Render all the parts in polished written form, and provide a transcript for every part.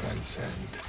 transcend.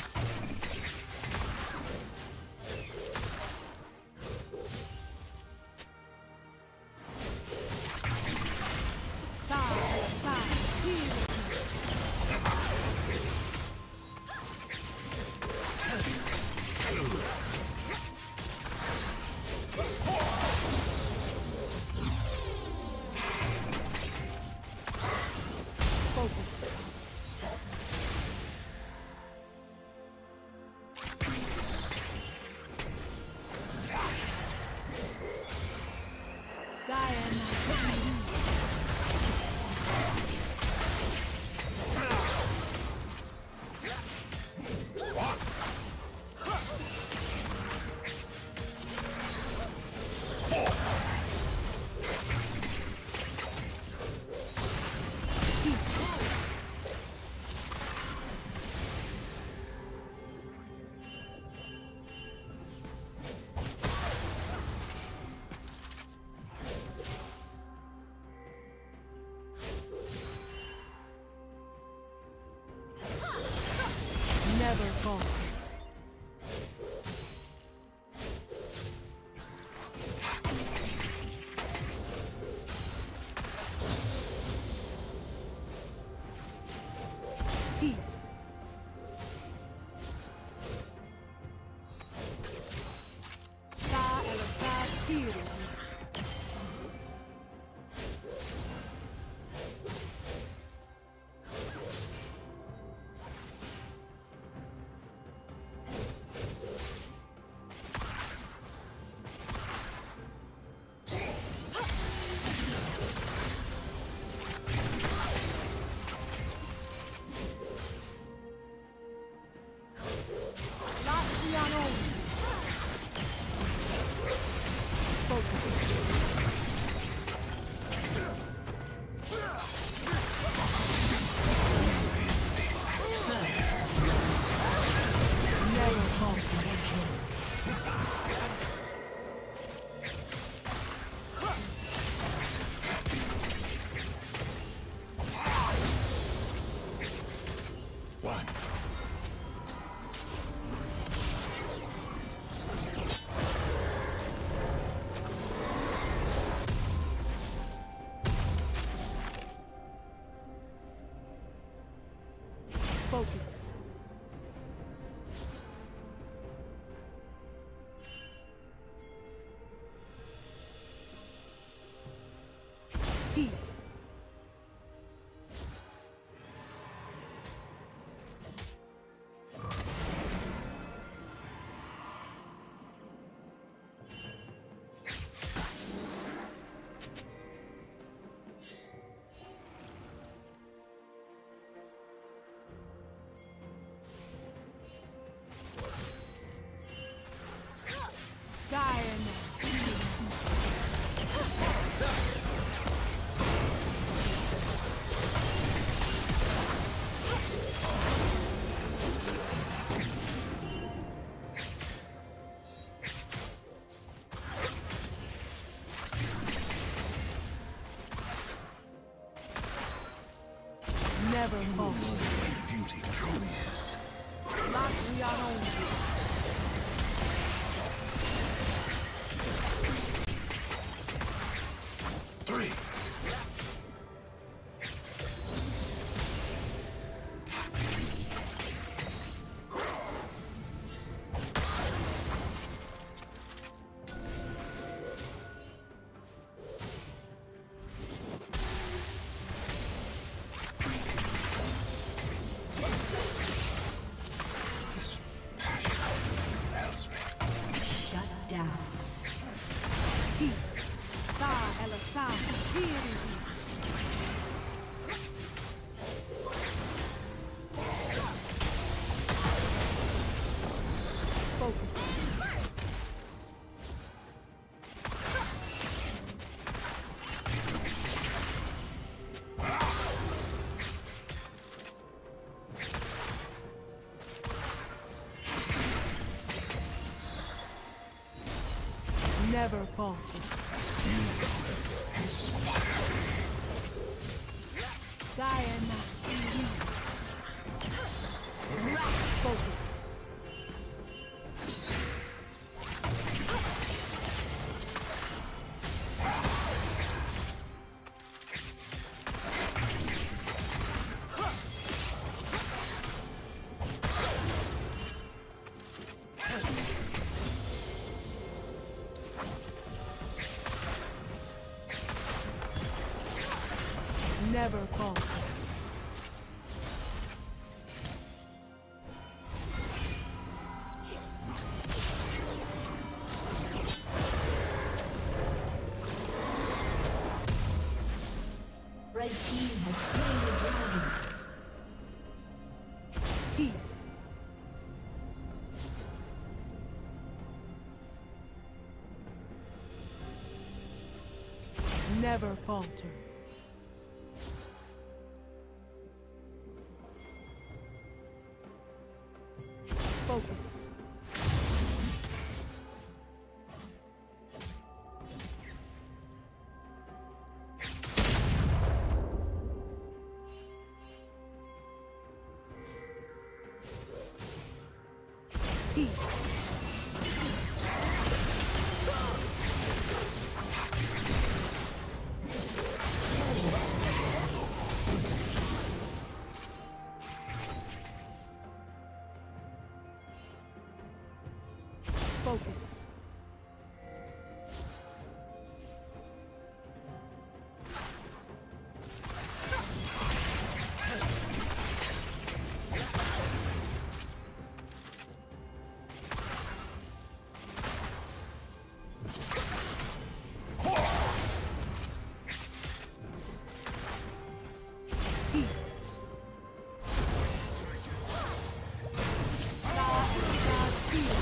Never falter. Peace. Sa el Hero. Focus. Peace. Never fall. Beauty truly is. Lock we are on. Three. Never falter. You inspire me. Gaia not. Never falter. Red team has slain the dragon. Peace. Never falter. Focus. Peace. Focus. Peace. God heal.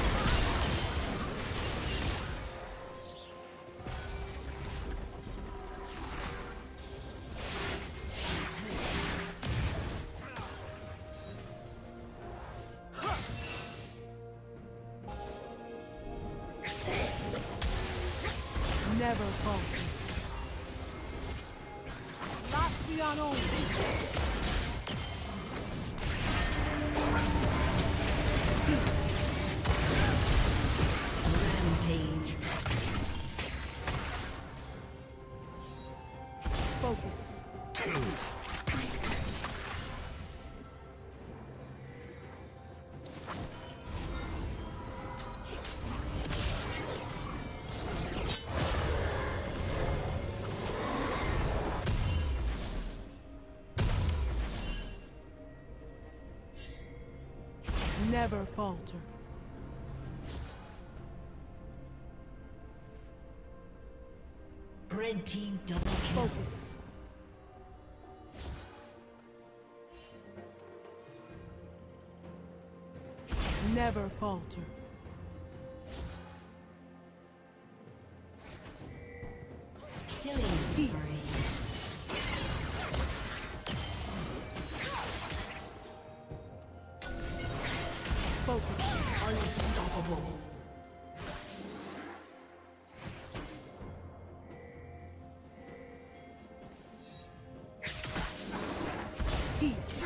Never falter. Lastrian only. Rampage. Focus. Never falter. Red team double kill. Focus. Never falter. Killing spree. Focus. Unstoppable. Peace.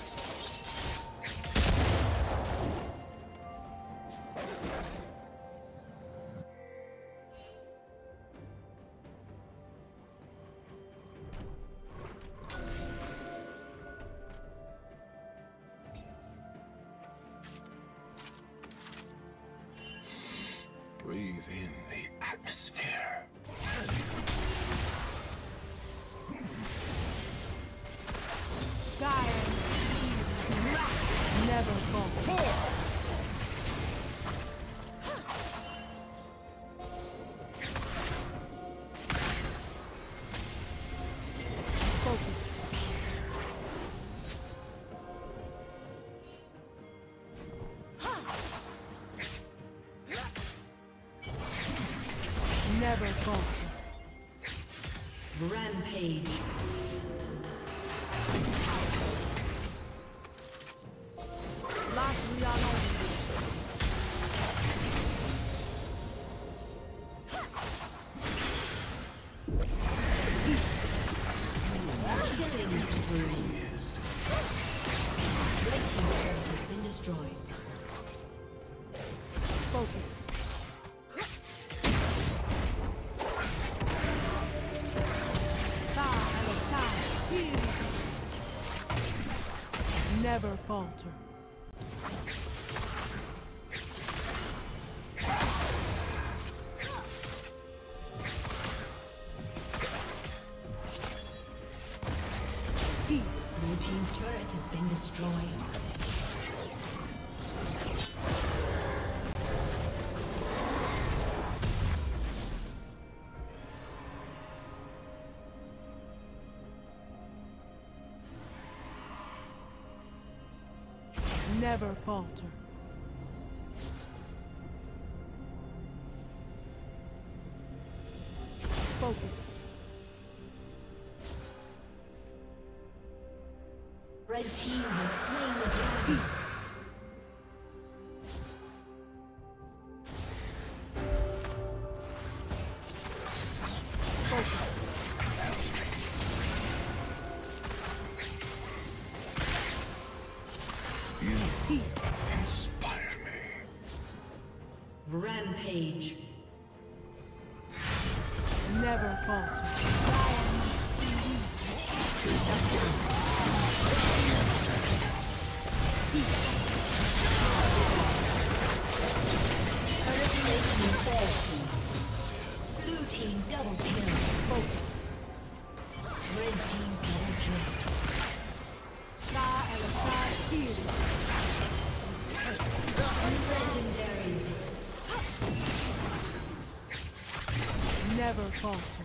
Breathe in the atmosphere. Dire. Never falter. Focus. Never falter. Rampage. Lastrian only. Killing spree. Red team's turret has been destroyed. Focus. Side by side. Heal. Never falter. Blue team's turret has been destroyed. Never falter. Focus. Red team has slain the dragon. Peace. Focus. You Peace. inspire me. Rampage. Never falter. Blue team double kill. Focus. Red team double kill. Sky and the side healing. Legendary. Never falter.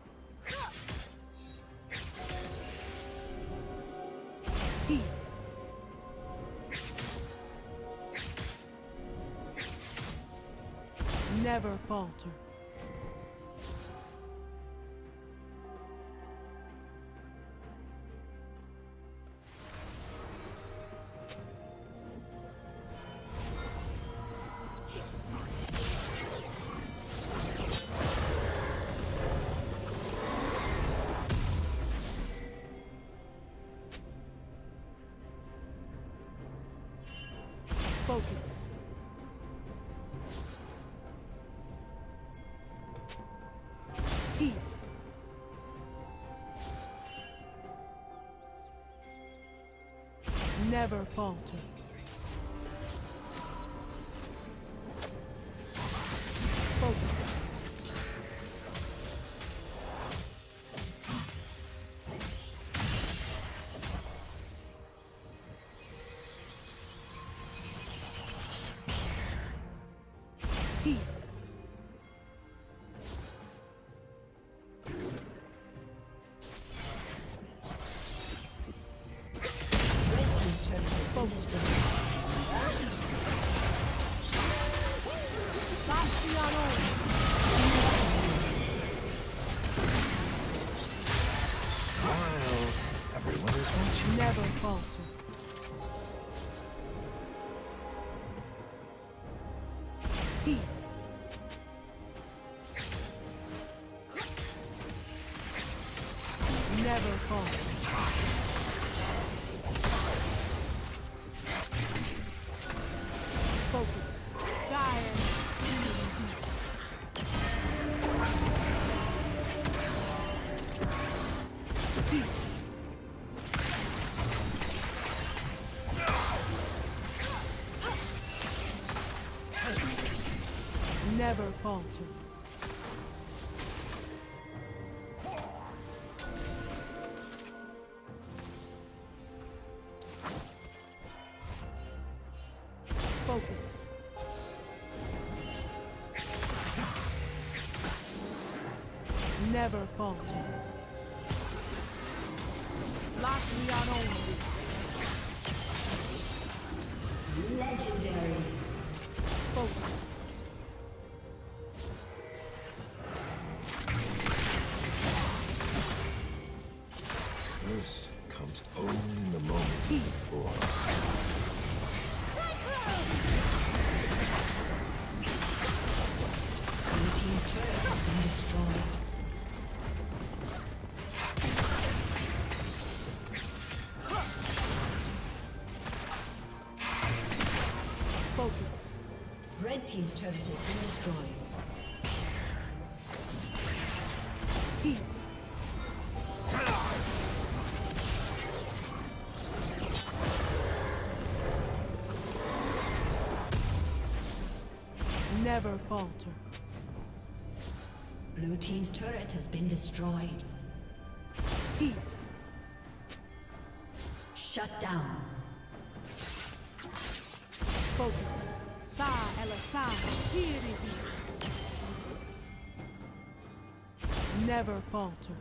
Peace. Never falter. Focus. Peace. Never falter. Focus. Peace. Red team's turret has been destroyed. While everyone is watching. Never falter. Peace. Never falter. Focus. Guide. Peace. Never falter. Focus. Never falter. Lock me on only. Legendary. Focus. This comes only in the moment Peace. before. Blue team's turret has been destroyed. Focus. Red team's turret has been destroyed. Peace. Never falter. Blue team's turret has been destroyed. Peace. Shut down. Focus. Sa Elasar. Here it is. Never falter.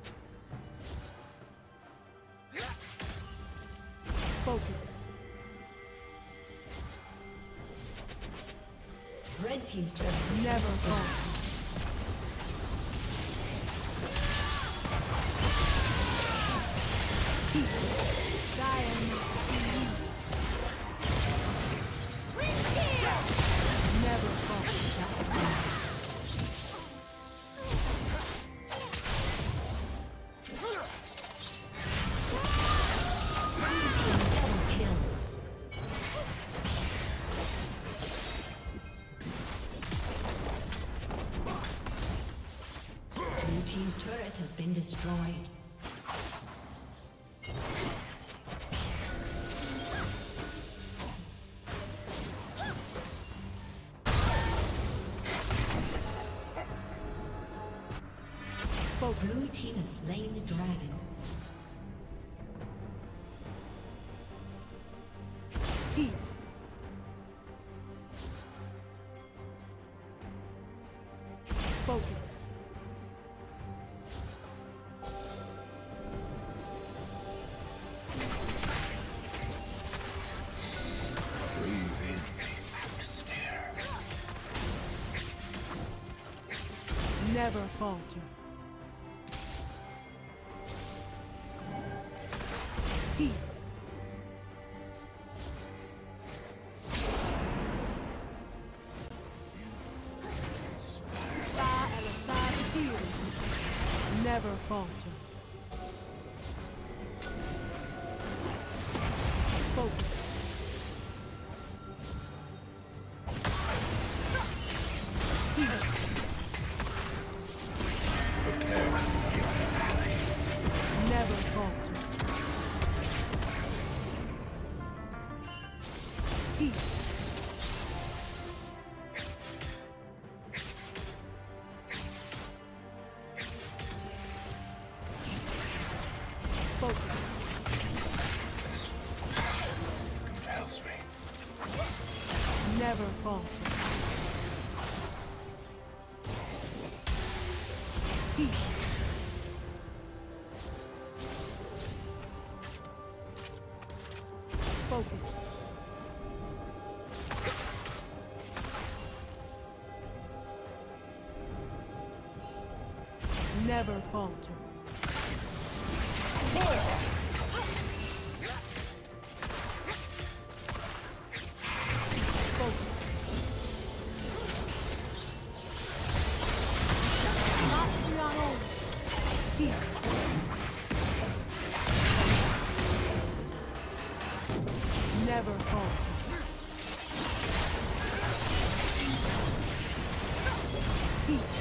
Focus. Red team's turret. Never falter. Never falter. Blue team's turret has been destroyed. Blue team has slain the dragon. Peace. Focus. Breathe in the atmosphere. Never falter. Peace. Never falter. Focus. Peace. Prepare to give an ally. Never falter. Peace. Focus. Compels me. Never falter. Peace. Focus. Never falter. Focus. Peace. Never falter. Peace.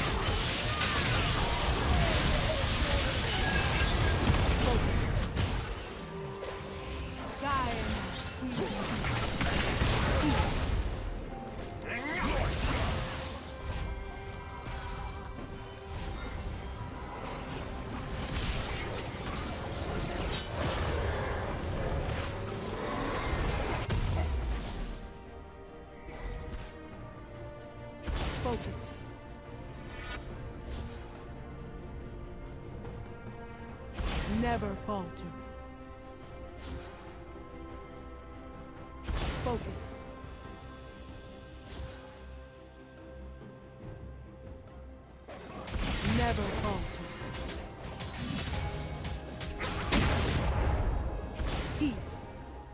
Focus. Focus. Never falter. Focus. Never falter. Peace.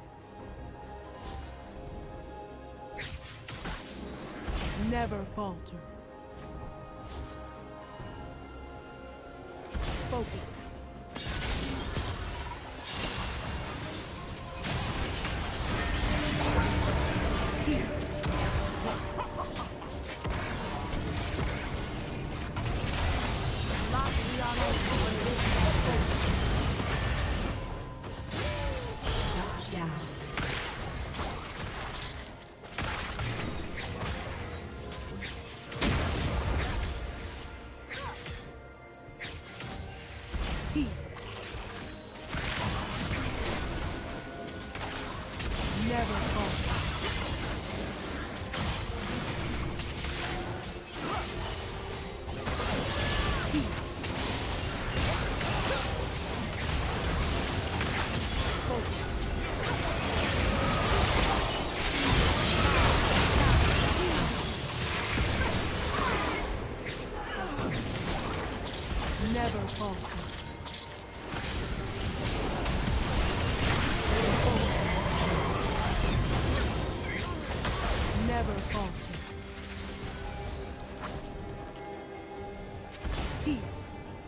Never falter. Focus. Never falter. Never falter. Never falter. Peace.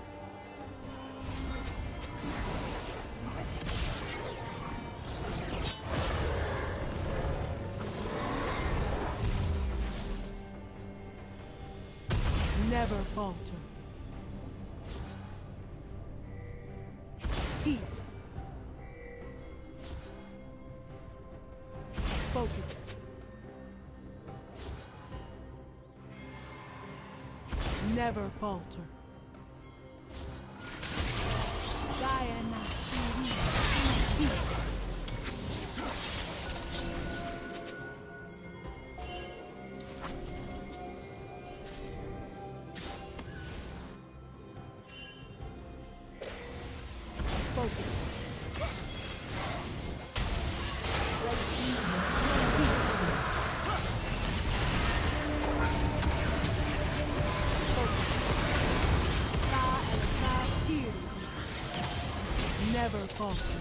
Never falter. Peace. Focus. Never falter. Diana. Peace. Focus. Never falter.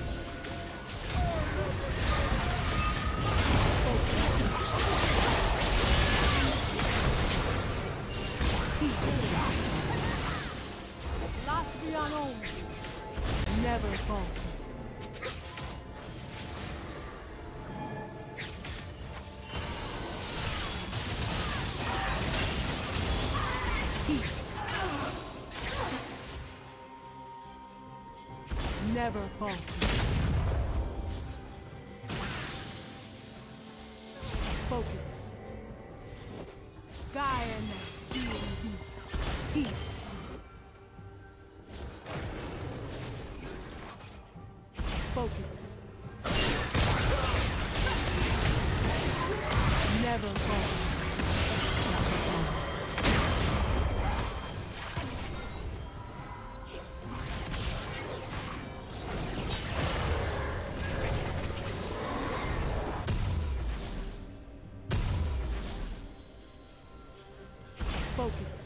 Never falter. Peace. Never falter. Focus. Diana. Peace. Focus. Never falter. Focus.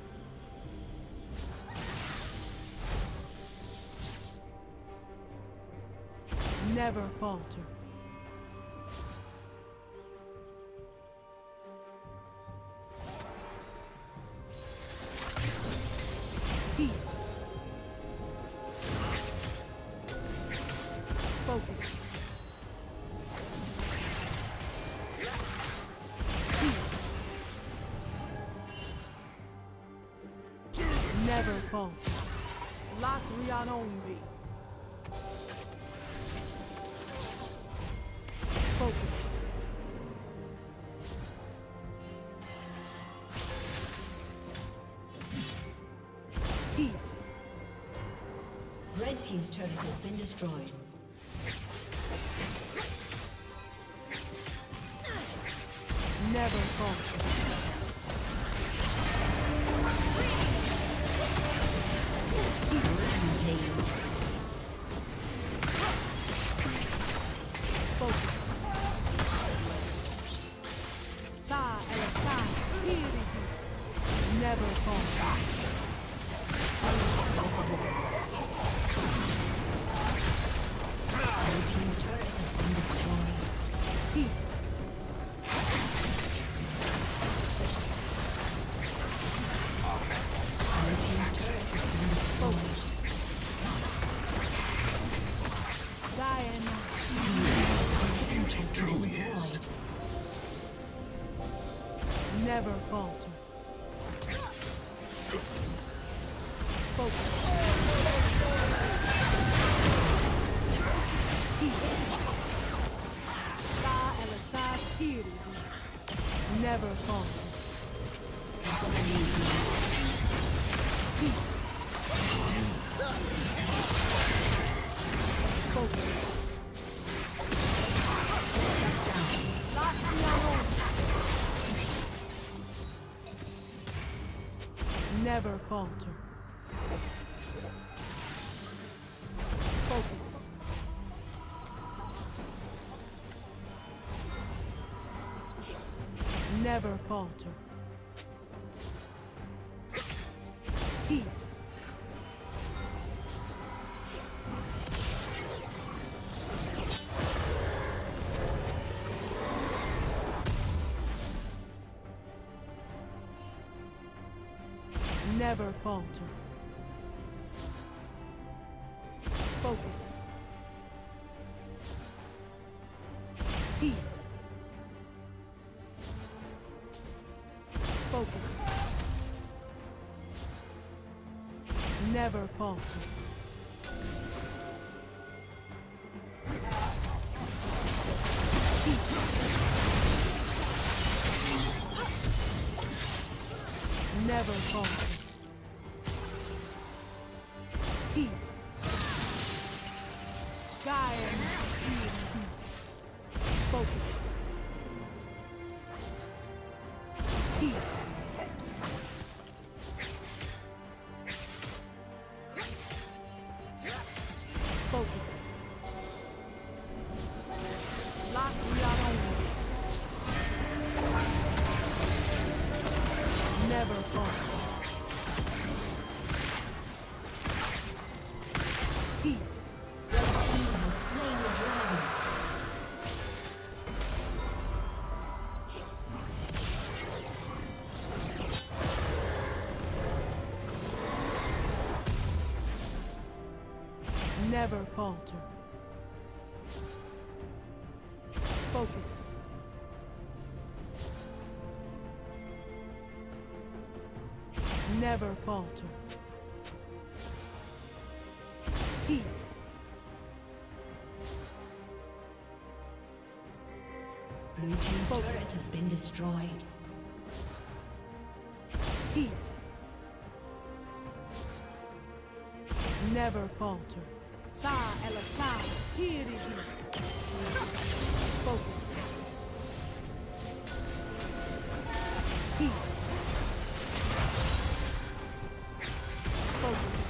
Never falter. Peace. Focus. Peace. Never falter. LUX Xerath. Focus. Peace. Red team's turret has been destroyed. Never falter. Focus. Never falter. Peace. Focus. Diana. Beauty truly is. Never falter. Focus. Peace. Never falter. Peace. Focus. Never falter. Focus. Never falter. Peace. Never falter. Focus. Peace. Focus. Never falter. Peace. Never falter. Peace. Guide. Focus. Peace. Focus. Lock me out only. Never falter. Peace. Red team has slain the dragon. Never falter. Focus. Never falter. Peace. Blue team's turret has been destroyed. Peace. Never falter. Sa el-Sa, Tiri. Focus. Peace. Focus.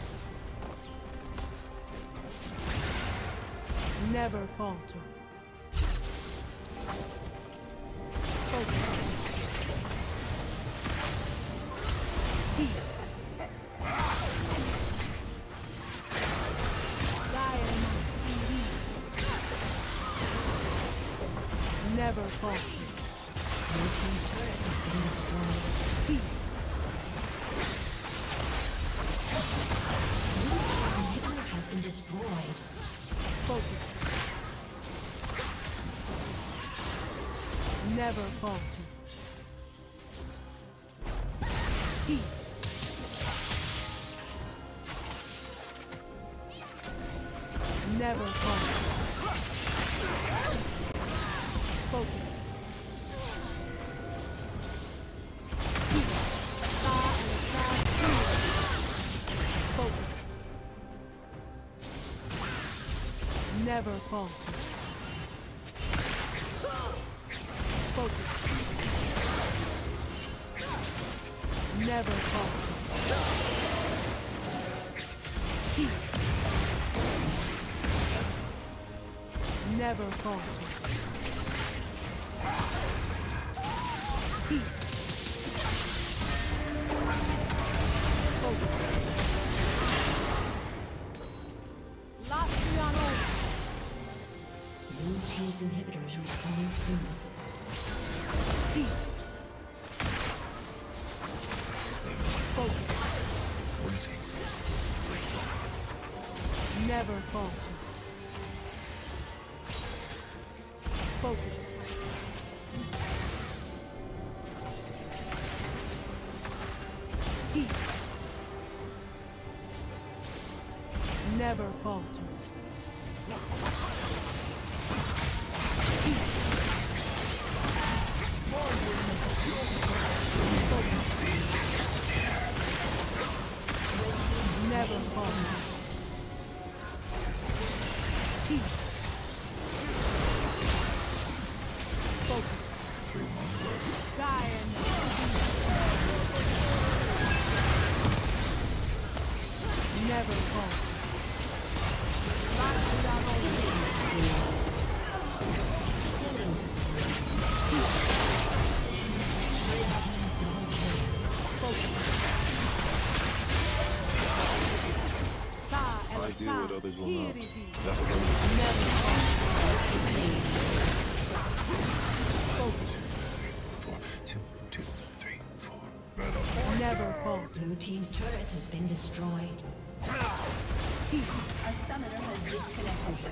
Never falter. Focus. Peace. Never falter. Blue team's turret has been destroyed. Peace. Blue team's inhibitor has been destroyed. Focus. Never falter. Peace. Never falter. Focus. Peace. Focus. Never falter. Focus. Never falter. Peace. Never falter. Peace. Focus. Blue team's inhibitor is respawning soon. Peace. Focus. Never falter. Focus. Peace. Never falter. Peace. Focus. Never falter. Peace. others will not. Never focus. 4, 2, 2, 3, 4. Battle. Never falter. Blue team's turret has been destroyed. Peace. A summoner has disconnected.